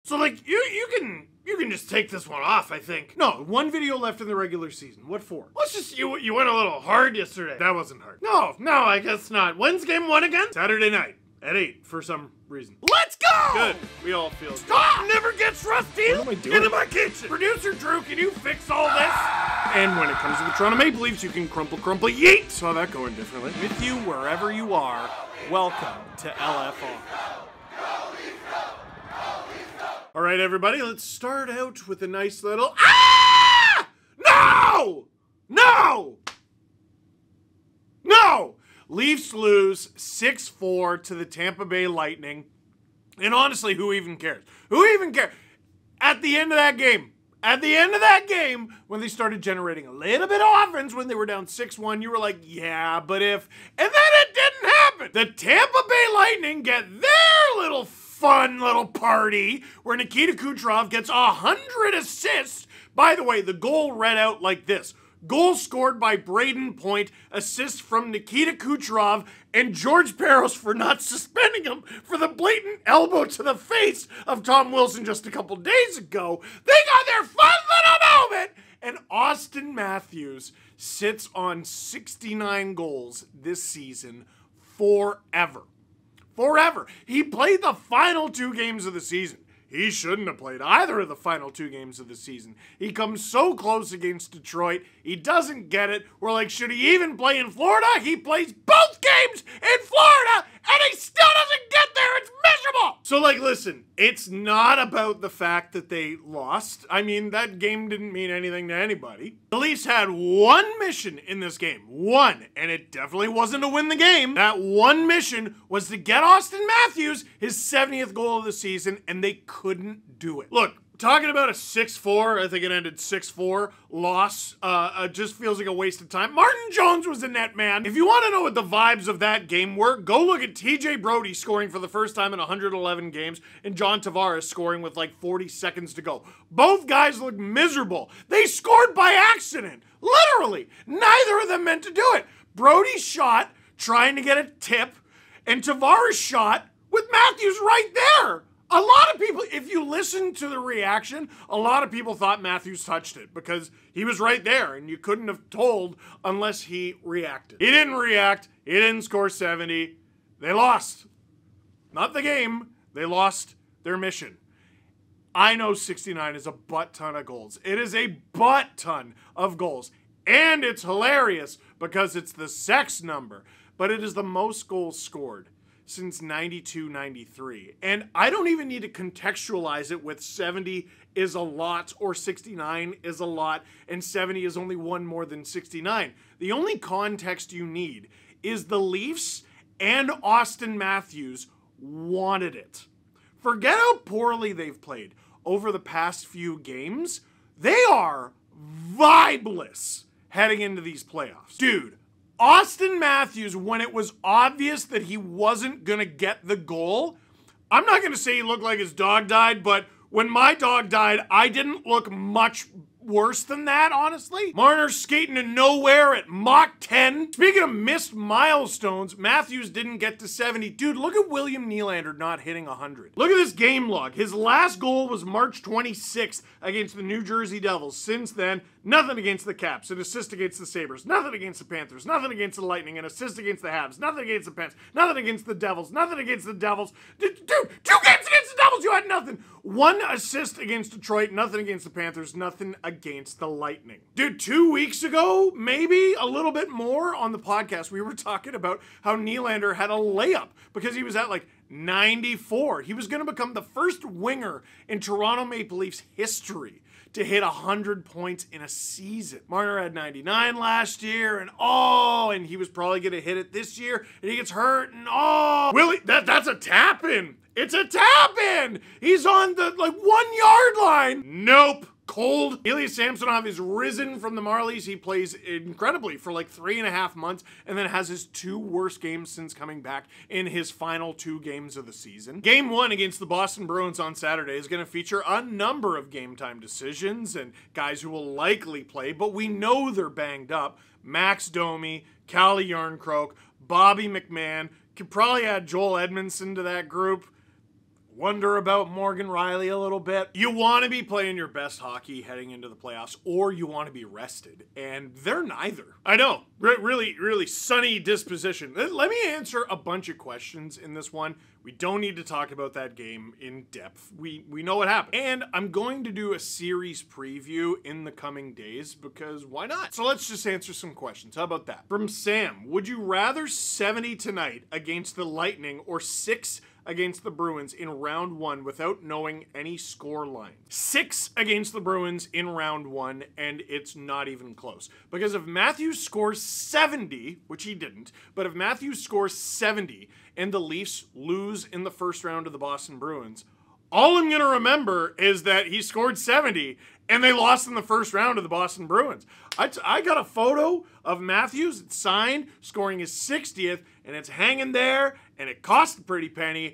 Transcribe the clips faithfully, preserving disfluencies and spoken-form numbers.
So, like, you you can you can just take this one off, I think. No, one video left in the regular season. What for? Let's just, you, you went a little hard yesterday. That wasn't hard. No, no, I guess not. When's game one again? Saturday night at eight for some reason. Let's go! Good. We all feel Stop! Good. Never gets rusty What am I doing? into my kitchen. Producer Drew, can you fix all this? And when it comes to the Toronto Maple Leafs, you can crumple, crumple, yeet. Saw that going differently. With you wherever you are, welcome to L F R. All right, everybody, let's start out with a nice little ah! No! No! No! Leafs lose six four to the Tampa Bay Lightning. And honestly, who even cares? Who even cares? At the end of that game, at the end of that game, when they started generating a little bit of offense when they were down six one, you were like, yeah, but if... And then it didn't happen. The Tampa Bay Lightning get their little fun little party where Nikita Kucherov gets one hundred assists. By the way, the goal read out like this. Goal scored by Braden Point, assist from Nikita Kucherov, and George Parros for not suspending him for the blatant elbow to the face of Tom Wilson just a couple days ago. They got their fun little moment, and Austin Matthews sits on sixty-nine goals this season forever. Forever. He played the final two games of the season. He shouldn't have played either of the final two games of the season. He comes so close against Detroit. He doesn't get it. We're like, should he even play in Florida? He plays both games in Florida, and he still doesn't get there. It's miserable. So, like, listen, it's not about the fact that they lost. I mean, that game didn't mean anything to anybody. The Leafs had one mission in this game. One. And it definitely wasn't to win the game. That one mission was to get Austin Matthews his seventieth goal of the season, and they couldn't do it. Look, talking about a six four, I think it ended six four, loss, uh, uh, just feels like a waste of time. Martin Jones was in net, man. If you want to know what the vibes of that game were, go look at T J Brody scoring for the first time in one hundred eleven games and John Tavares scoring with like forty seconds to go. Both guys looked miserable. They scored by accident. Literally. Neither of them meant to do it. Brody shot trying to get a tip, and Tavares shot with Matthews right there. A lot of people, if you listen to the reaction, a lot of people thought Matthews touched it because he was right there and you couldn't have told unless he reacted. He didn't react. He didn't score seventy. They lost. Not the game. They lost their mission. I know sixty-nine is a butt ton of goals. It is a butt ton of goals. And it's hilarious because it's the sex number, but it is the most goals scored since ninety-two ninety-three. And I don't even need to contextualize it with seventy is a lot or sixty-nine is a lot and seventy is only one more than sixty-nine. The only context you need is the Leafs and Austin Matthews wanted it. Forget how poorly they've played over the past few games. They are vibeless heading into these playoffs. Dude, Austin Matthews, when it was obvious that he wasn't going to get the goal, I'm not going to say he looked like his dog died, but when my dog died, I didn't look much worse than that, honestly. Marner's skating to nowhere at Mach ten. Speaking of missed milestones, Matthews didn't get to seventy. Dude, look at William Nylander not hitting one hundred. Look at this game log. His last goal was March twenty-sixth against the New Jersey Devils. Since then, nothing against the Caps, an assist against the Sabres, nothing against the Panthers, nothing against the Lightning, an assist against the Habs, nothing against the Pens, nothing against the Devils, nothing against the Devils. Dude, two games against the Devils, you had nothing. One assist against Detroit, nothing against the Panthers, nothing against the Lightning. Dude, two weeks ago, maybe a little bit more on the podcast, we were talking about how Nylander had a layup because he was at like ninety-four. He was going to become the first winger in Toronto Maple Leafs history to hit one hundred points in a season. Marner had ninety-nine last year, and oh, and he was probably going to hit it this year, and he gets hurt, and oh. Willie, that, that's a tap-in. It's a tap-in. He's on the, like, one-yard line. Nope. Cold. Ilya Samsonov is risen from the Marlies. He plays incredibly for like three and a half months and then has his two worst games since coming back in his final two games of the season. Game one against the Boston Bruins on Saturday is going to feature a number of game time decisions and guys who will likely play, but we know they're banged up. Max Domi, Calle Jarnkrok, Bobby McMann. Could probably add Joel Edmondson to that group. wonder about Morgan Rielly a little bit. You want to be playing your best hockey heading into the playoffs, or you want to be rested, and they're neither. I know, re really, really sunny disposition. Let me answer a bunch of questions in this one. We don't need to talk about that game in depth. We, we know what happened. And I'm going to do a series preview in the coming days because why not? So let's just answer some questions. How about that? From Sam, would you rather seventy tonight against the Lightning or six against the Bruins in round one without knowing any score lines? Six against the Bruins in round one, and it's not even close. Because if Matthews scores seventy, which he didn't, but if Matthews scores seventy and the Leafs lose in the first round of the Boston Bruins, all I'm going to remember is that he scored seventy and they lost in the first round of the Boston Bruins. I, t I got a photo of Matthews, it's signed, scoring his sixtieth, and it's hanging there, and it cost a pretty penny,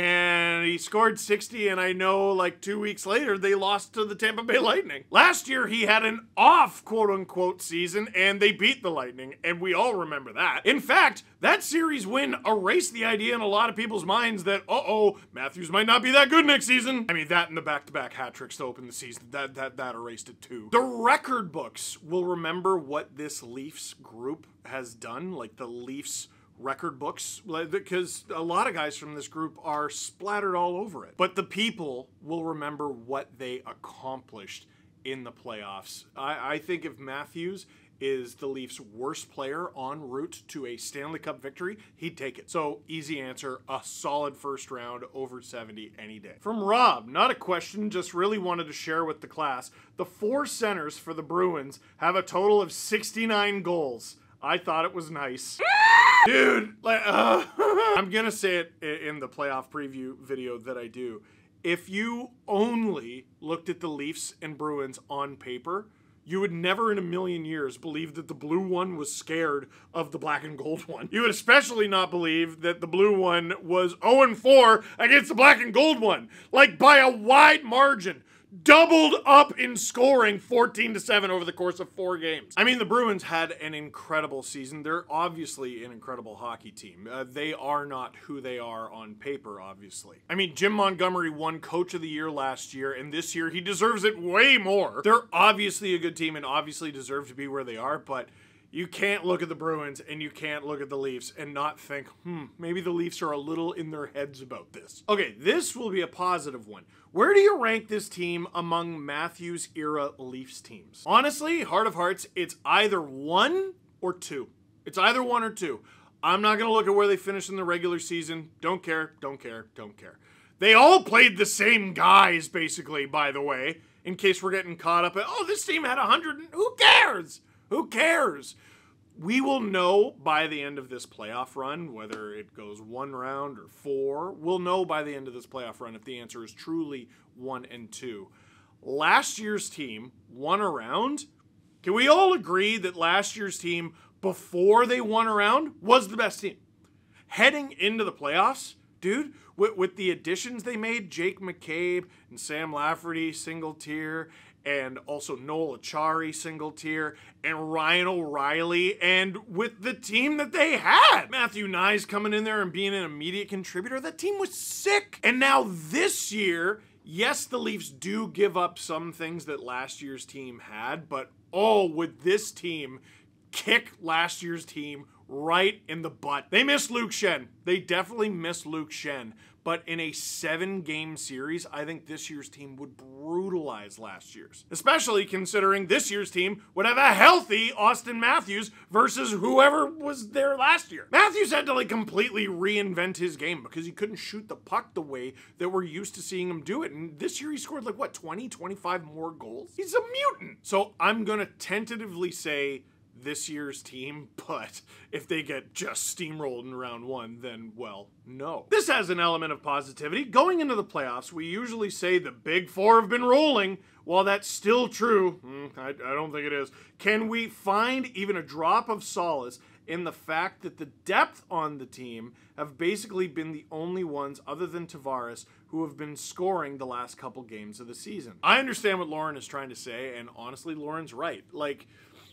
and he scored sixty, and I know like two weeks later they lost to the Tampa Bay Lightning. Last year he had an off quote-unquote season, and they beat the Lightning, and we all remember that. In fact, that series win erased the idea in a lot of people's minds that, uh-oh, Matthews might not be that good next season. I mean, that and the back-to-back hat tricks to open the season, that, that, that erased it too. The record books will remember what this Leafs group has done, like the Leafs record books, because a lot of guys from this group are splattered all over it. But the people will remember what they accomplished in the playoffs. I, I think if Matthews is the Leafs' worst player en route to a Stanley Cup victory, he'd take it. So, easy answer, a solid first round over seventy any day. From Rob, not a question, just really wanted to share with the class. The four centers for the Bruins have a total of sixty-nine goals. I thought it was nice. Dude, like, uh, I'm gonna say it in the playoff preview video that I do. If you only looked at the Leafs and Bruins on paper, you would never in a million years believe that the blue one was scared of the black and gold one. You would especially not believe that the blue one was oh and four against the black and gold one. Like by a wide margin. Doubled up in scoring fourteen to seven over the course of four games. I mean, the Bruins had an incredible season. They're obviously an incredible hockey team. Uh, they are not who they are on paper, obviously. I mean, Jim Montgomery won Coach of the Year last year, and this year he deserves it way more. They're obviously a good team and obviously deserve to be where they are, but you can't look at the Bruins and you can't look at the Leafs and not think, hmm, maybe the Leafs are a little in their heads about this. Okay, this will be a positive one. Where do you rank this team among Matthews-era Leafs teams? Honestly, heart of hearts, it's either one or two. It's either one or two. I'm not going to look at where they finished in the regular season. Don't care, don't care, don't care. They all played the same guys, basically, by the way, in case we're getting caught up at, oh, this team had one hundred, who cares? Who cares? We will know by the end of this playoff run, whether it goes one round or four, we'll know by the end of this playoff run if the answer is truly one and two. Last year's team won a round. Can we all agree that last year's team, before they won a round, was the best team? Heading into the playoffs, dude, with, with the additions they made, Jake McCabe and Sam Lafferty, single tier, and also Noel Acciari, single tier, and Ryan O'Reilly, and with the team that they had. Matthew Knies coming in there and being an immediate contributor. That team was sick. And now this year, yes, the Leafs do give up some things that last year's team had, but oh, would this team kick last year's team right in the butt. They missed Luke Schenn. They definitely missed Luke Schenn. But in a seven-game series, I think this year's team would brutalize last year's. Especially considering this year's team would have a healthy Austin Matthews versus whoever was there last year. Matthews had to like completely reinvent his game because he couldn't shoot the puck the way that we're used to seeing him do it. And this year he scored like, what, twenty, twenty-five more goals? He's a mutant. So I'm gonna tentatively say this year's team, but if they get just steamrolled in round one, then, well, no. This has an element of positivity. Going into the playoffs, we usually say the big four have been rolling. While that's still true, mm, I, I don't think it is. Can we find even a drop of solace in the fact that the depth on the team have basically been the only ones, other than Tavares, who have been scoring the last couple games of the season? I understand what Lauren is trying to say, and honestly, Lauren's right. Like,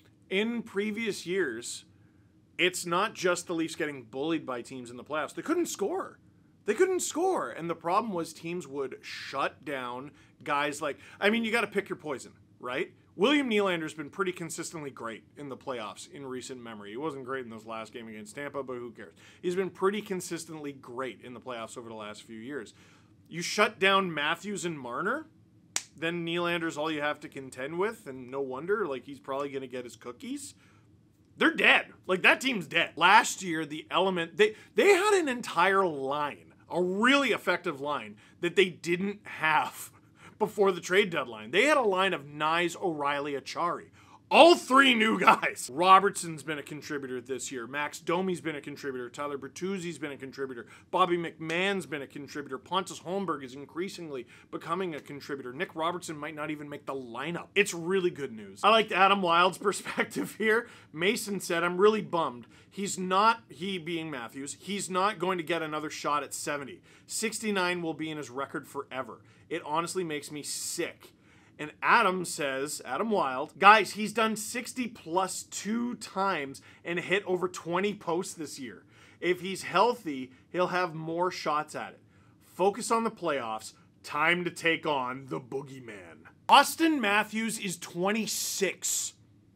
in previous years, it's not just the Leafs getting bullied by teams in the playoffs. They couldn't score. They couldn't score. And the problem was teams would shut down guys like, I mean, you got to pick your poison, right? William Nylander's been pretty consistently great in the playoffs in recent memory. He wasn't great in those last game against Tampa, but who cares? He's been pretty consistently great in the playoffs over the last few years. You shut down Matthews and Marner, then Nylander's all you have to contend with, and no wonder, like, he's probably going to get his cookies. They're dead. Like, that team's dead. Last year, the element, they, they had an entire line, a really effective line, that they didn't have before the trade deadline. They had a line of Nyes, O'Reilly, Achari. All three new guys. Robertson's been a contributor this year. Max Domi's been a contributor. Tyler Bertuzzi's been a contributor. Bobby McMahon's been a contributor. Pontus Holmberg is increasingly becoming a contributor. Nick Robertson might not even make the lineup. It's really good news. I liked Adam Wild's perspective here. Mason said, I'm really bummed. He's not, he being Matthews, he's not going to get another shot at seventy. sixty-nine will be in his record forever. It honestly makes me sick. And Adam says, Adam Wild, guys, he's done sixty plus two times and hit over twenty posts this year. If he's healthy, he'll have more shots at it. Focus on the playoffs. Time to take on the boogeyman. Austin Matthews is twenty-six.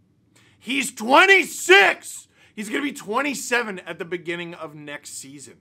He's twenty-six! He's going to be twenty-seven at the beginning of next season.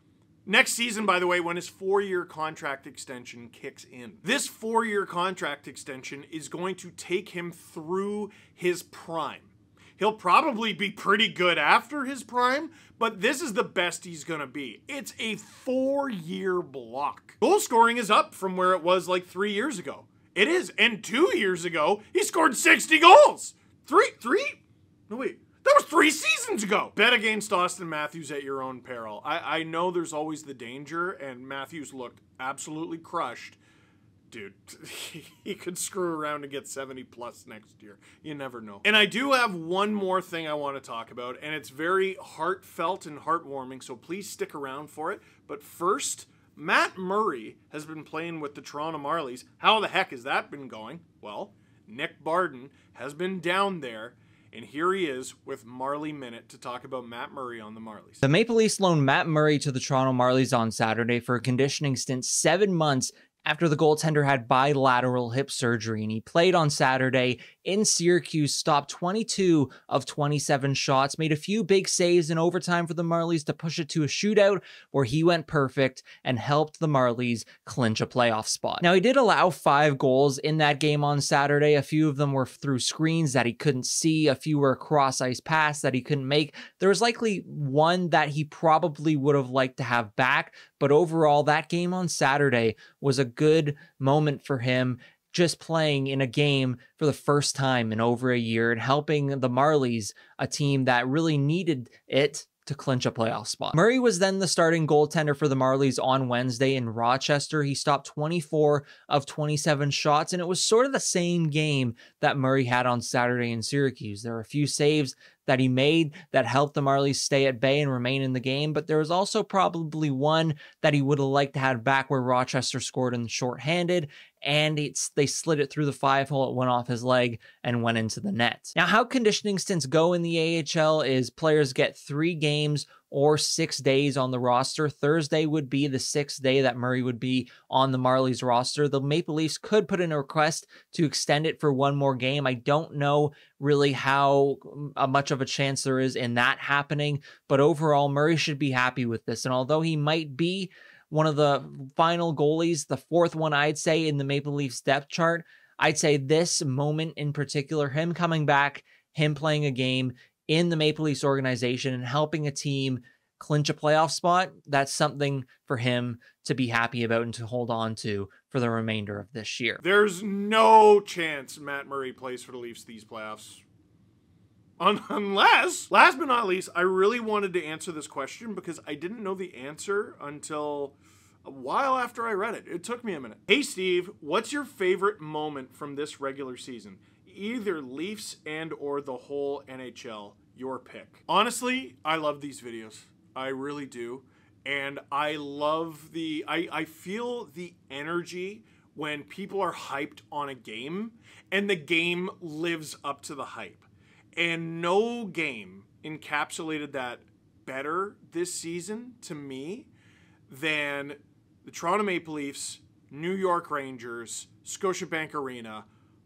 Next season, by the way, when his four-year contract extension kicks in. This four-year contract extension is going to take him through his prime. He'll probably be pretty good after his prime, but this is the best he's going to be. It's a four-year block. Goal scoring is up from where it was like three years ago. It is, and two years ago, he scored sixty goals. Three, three? No, wait. That was three seasons ago. Bet against Austin Matthews at your own peril. I, I know there's always the danger, and Matthews looked absolutely crushed. Dude, he, he could screw around and get seventy plus next year. You never know. And I do have one more thing I want to talk about, and it's very heartfelt and heartwarming, so please stick around for it. But first, Matt Murray has been playing with the Toronto Marlies. How the heck has that been going? Well, Nick Barden has been down there, and here he is with Marley Minute to talk about Matt Murray on the Marlies. The Maple Leafs loaned Matt Murray to the Toronto Marlies on Saturday for a conditioning stint seven months after the goaltender had bilateral hip surgery, and he played on Saturday in Syracuse, stopped twenty-two of twenty-seven shots, made a few big saves in overtime for the Marlies to push it to a shootout where he went perfect and helped the Marlies clinch a playoff spot. Now, he did allow five goals in that game on Saturday. A few of them were through screens that he couldn't see. A few were cross-ice pass that he couldn't make. There was likely one that he probably would have liked to have back, but overall, that game on Saturday was a good moment for him, just playing in a game for the first time in over a year and helping the Marlies, a team that really needed it to clinch a playoff spot. Murray was then the starting goaltender for the Marlies on Wednesday in Rochester. He stopped twenty-four of twenty-seven shots, and it was sort of the same game that Murray had on Saturday in Syracuse. There were a few saves that he made that helped the Marlies stay at bay and remain in the game, but there was also probably one that he would have liked to have back where Rochester scored in shorthanded, and it's, they slid it through the five hole. It went off his leg and went into the net. Now, how conditioning stints go in the A H L is players get three games or six days on the roster. Thursday would be the sixth day that Murray would be on the Marlies roster. The Maple Leafs could put in a request to extend it for one more game. I don't know really how uh, much of a chance there is in that happening, but overall, Murray should be happy with this. And although he might be one of the final goalies, the fourth one I'd say in the Maple Leafs depth chart, I'd say this moment in particular, him coming back, him playing a game in the Maple Leafs organization and helping a team clinch a playoff spot, that's something for him to be happy about and to hold on to for the remainder of this year. There's no chance Matt Murray plays for the Leafs these playoffs. Un- unless, last but not least, I really wanted to answer this question because I didn't know the answer until a while after I read it. It took me a minute. Hey, Steve, what's your favorite moment from this regular season? Either Leafs and or the whole N H L, your pick. Honestly, I love these videos. I really do. And I love the, I, I feel the energy when people are hyped on a game and the game lives up to the hype. And no game encapsulated that better this season to me than the Toronto Maple Leafs, New York Rangers, Scotiabank Arena,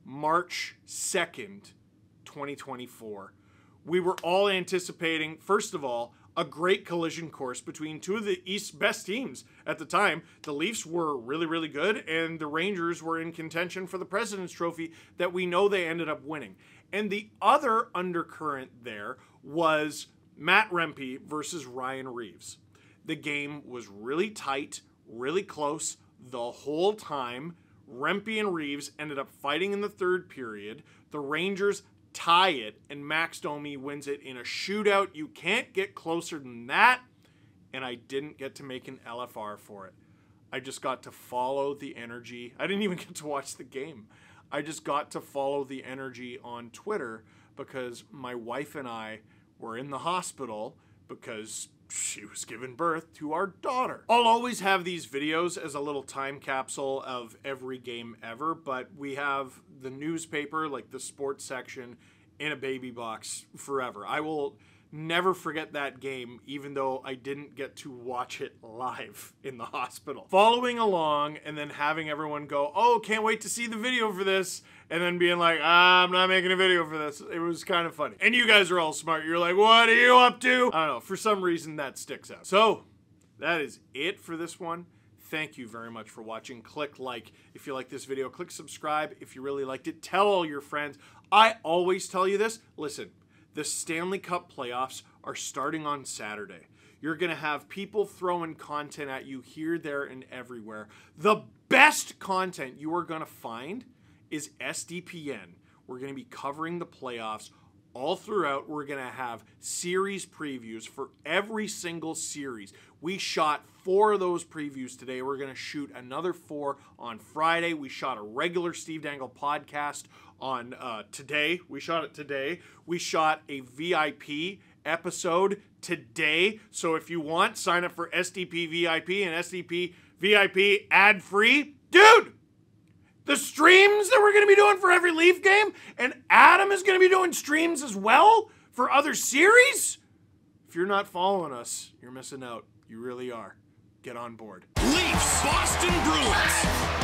March second, twenty twenty-four. We were all anticipating, first of all, a great collision course between two of the East's best teams at the time. The Leafs were really, really good, and the Rangers were in contention for the President's Trophy that we know they ended up winning. And the other undercurrent there was Matt Rempe versus Ryan Reeves. The game was really tight, really close the whole time. Rempe and Reeves ended up fighting in the third period. The Rangers tie it, and Max Domi wins it in a shootout. You can't get closer than that, and I didn't get to make an L F R for it. I just got to follow the energy. I didn't even get to watch the game. I just got to follow the energy on Twitter because my wife and I were in the hospital because she was giving birth to our daughter. I'll always have these videos as a little time capsule of every game ever, but we have the newspaper, like the sports section, in a baby box forever. I will never forget that game, even though I didn't get to watch it live in the hospital. Following along and then having everyone go, oh, can't wait to see the video for this, and then being like, ah, I'm not making a video for this. It was kind of funny. And you guys are all smart. You're like, what are you up to? I don't know. For some reason, that sticks out. So that is it for this one. Thank you very much for watching. Click like if you like this video. Click subscribe if you really liked it. Tell all your friends. I always tell you this. Listen, the Stanley Cup playoffs are starting on Saturday. You're going to have people throwing content at you here, there, and everywhere. The best content you are going to find is S D P N. We're going to be covering the playoffs all throughout. We're going to have series previews for every single series. We shot four of those previews today. We're going to shoot another four on Friday. We shot a regular Steve Dangle podcast on uh, today. We shot it today. We shot a V I P episode today. So if you want, sign up for S D P V I P and S D P V I P ad-free. Dude! The streams that we're going to be doing for every Leaf game, and Adam is going to be doing streams as well for other series? If you're not following us, you're missing out. You really are. Get on board. Leafs, Boston Bruins.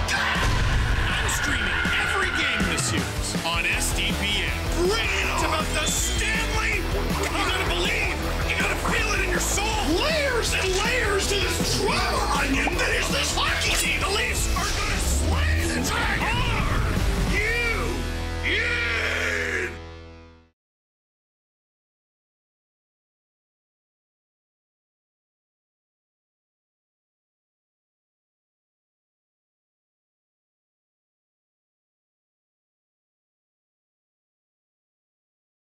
I'm streaming every game this series on S D P N. Bring it on. It's about the Stanley. You gotta believe. You gotta feel it in your soul. Layers and layers.